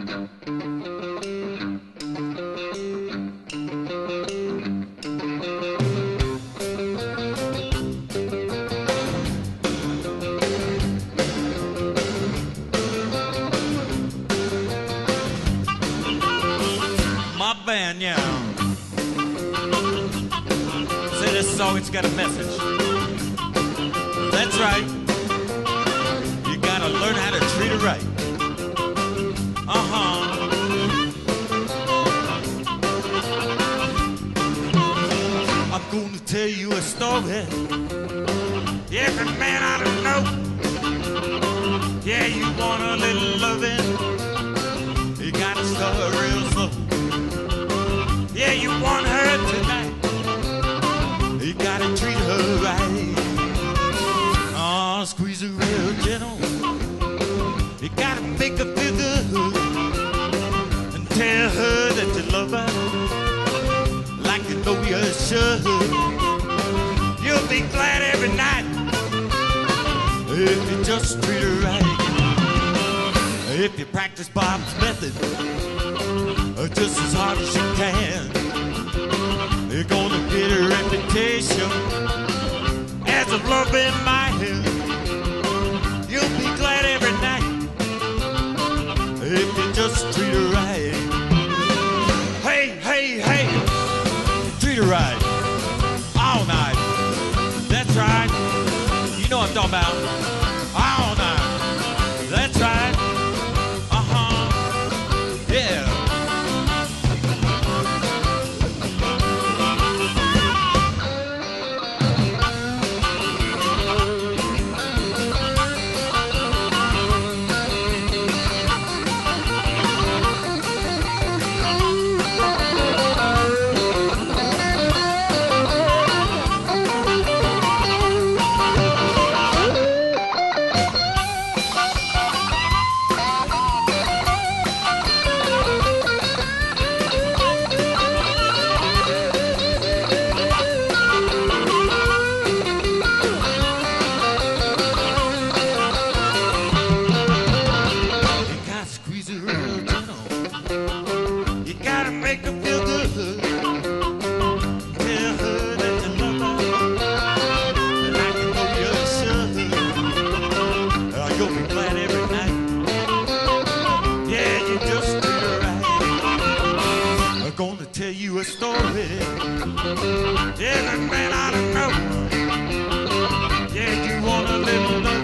Band, yeah. Say this song, it's got a message. That's right. You gotta learn how to treat her right. I'm gonna tell you a story. Every man ought to know. Yeah, you want a little loving. You gotta start real slow. Yeah, you want her tonight. You gotta treat her right. Oh, squeeze her real gentle. You gotta make her feel good and tell her that you love her like you know you should. You'll be glad every night if you just treat her right. If you practice Bob's method just as hard as you can, you're gonna get a reputation as a loving man. You'll be glad every night if you just treat her right. Hey, hey, hey, treat her right all night. That's right. You know what I'm talking about. All night. That's right. Yeah. You a story. Every man ought to know. Yeah, you want a little love.